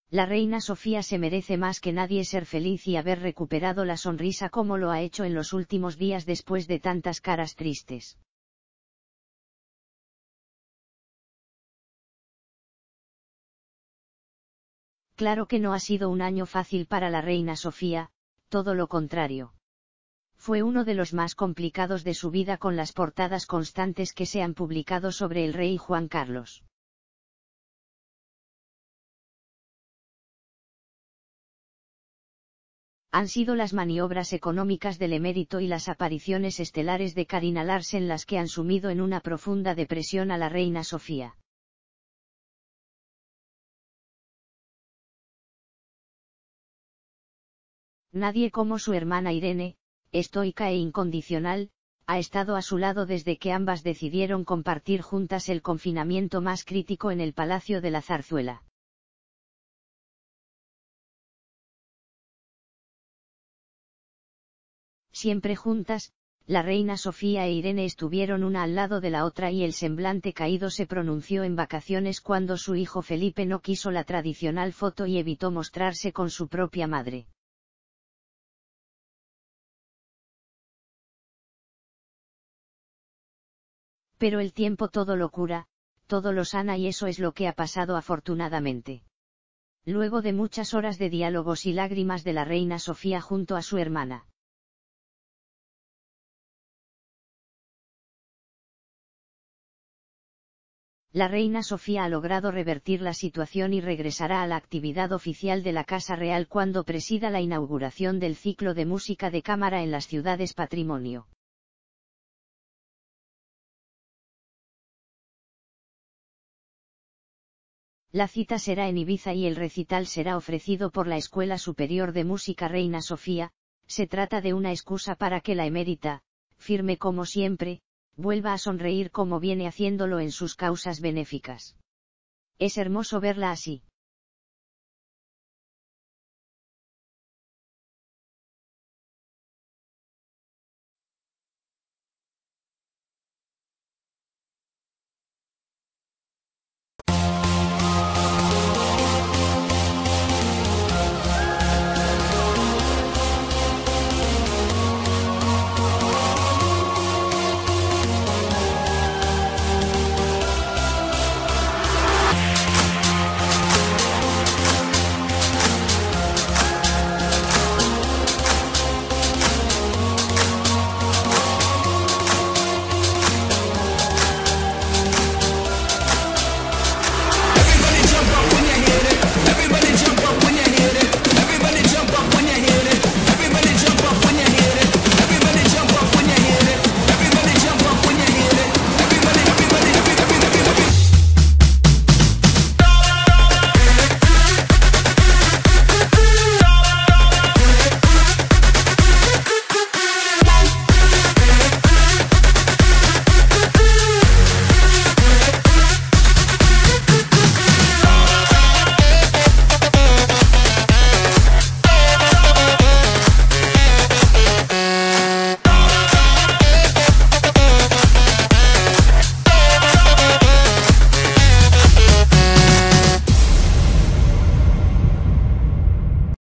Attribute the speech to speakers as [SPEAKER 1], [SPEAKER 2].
[SPEAKER 1] La reina Sofía se merece más que nadie ser feliz y haber recuperado la sonrisa como lo ha hecho en los últimos días después de tantas caras tristes. Claro que no ha sido un año fácil para la reina Sofía, todo lo contrario. Fue uno de los más complicados de su vida con las portadas constantes que se han publicado sobre el rey Juan Carlos. Han sido las maniobras económicas del emérito y las apariciones estelares de Carina Larsen las que han sumido en una profunda depresión a la reina Sofía. Nadie como su hermana Irene, estoica e incondicional, ha estado a su lado desde que ambas decidieron compartir juntas el confinamiento más crítico en el Palacio de la Zarzuela. Siempre juntas, la reina Sofía e Irene estuvieron una al lado de la otra y el semblante caído se pronunció en vacaciones cuando su hijo Felipe no quiso la tradicional foto y evitó mostrarse con su propia madre. Pero el tiempo todo lo cura, todo lo sana y eso es lo que ha pasado afortunadamente. Luego de muchas horas de diálogos y lágrimas de la reina Sofía junto a su hermana. La reina Sofía ha logrado revertir la situación y regresará a la actividad oficial de la Casa Real cuando presida la inauguración del ciclo de música de cámara en las ciudades patrimonio. La cita será en Ibiza y el recital será ofrecido por la Escuela Superior de Música Reina Sofía. Se trata de una excusa para que la emérita, firme como siempre, vuelva a sonreír como viene haciéndolo en sus causas benéficas. Es hermoso verla así.